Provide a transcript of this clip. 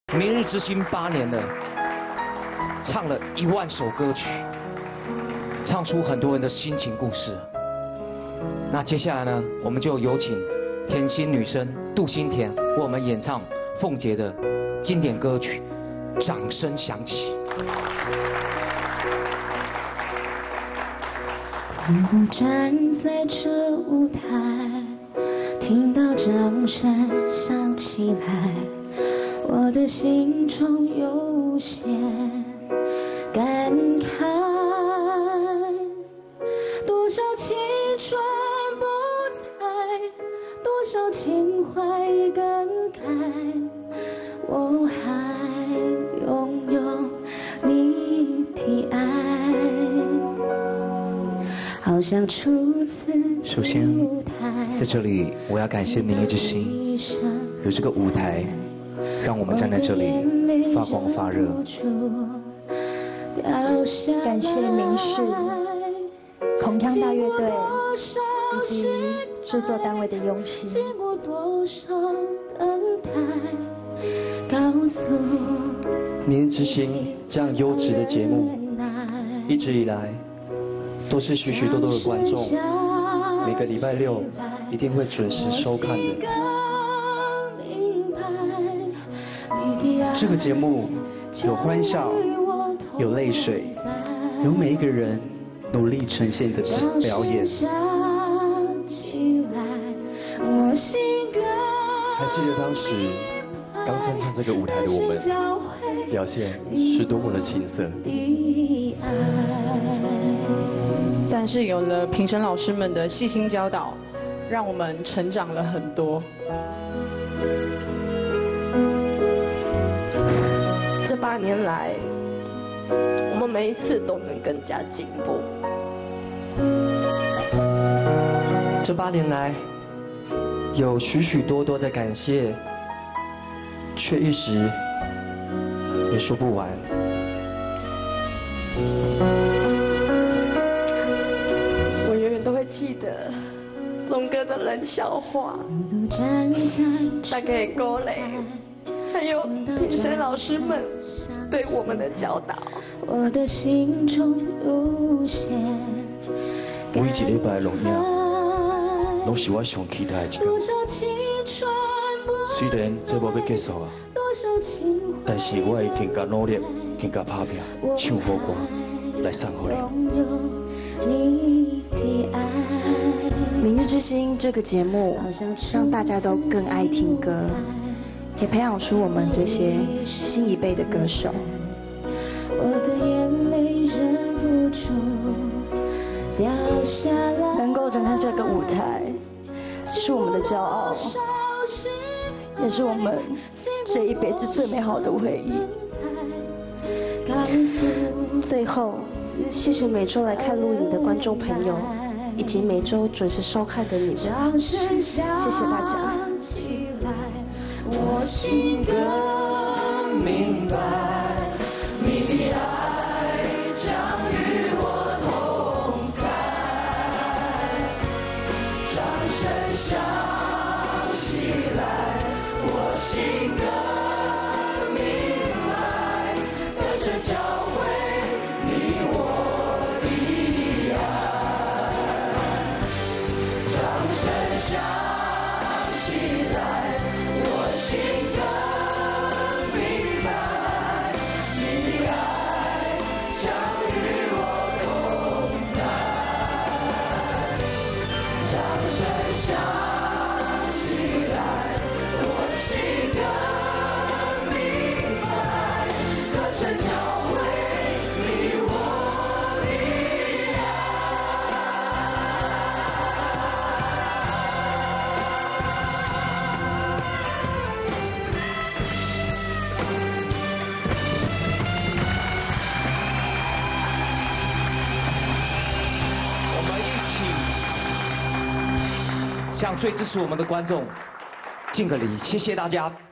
明日之星8年了，唱了1万首歌曲，唱出很多人的心情故事。那接下来呢，我们就有请甜心女神杜心田为我们演唱凤姐的经典歌曲《掌声响起》。 孤独站在这舞台，听到掌声响起来，我的心中有些感慨。多少青春不在，多少情怀更改，我还拥有你的爱。好像初次首先，在这里我要感谢明日之星，有这个舞台，让我们站在这里发光发热。 感谢明世、孔锵大乐队以及制作单位的用心。 明日之星这样优质的节目，一直以来都是许许多多的观众每个礼拜6一定会准时收看的。这个节目有欢笑，有泪水，有每一个人努力呈现的表演。还记得当时刚站上这个舞台的我们，表现是多么的青涩。 但是有了评审老师们的细心教导，让我们成长了很多。 这8年来，我们每一次都能更加进步。 这8年来，有许许多多的感谢，却一时也说不完。 我永远都会记得宗哥的冷笑话，大概鼓励，还有评审老师们对我们的教导。 我的心中无限。 每一礼拜的录影，拢是我上期待的一天。虽然节目要结束啊，但是我会更加努力，更加打拼，唱好歌来送给你。 明日之星这个节目让大家都更爱听歌，也培养出我们这些新一辈的歌手。 我的眼泪忍不住掉下来。 能够站上这个舞台，是我们的骄傲，也是我们这一辈子最美好的回忆。最后，谢谢每周来看录影的观众朋友，以及每周准时收看的你们，谢谢大家。 我心更明白，你的爱将与我同在。掌声响起来，我心更明白，歌声教会你我的爱。掌声响起来，我心更明白，你的爱将与我同在。掌声响起来，我心更明白，歌声教会你我的我们一起向最支持我们的观众敬个礼，谢谢大家。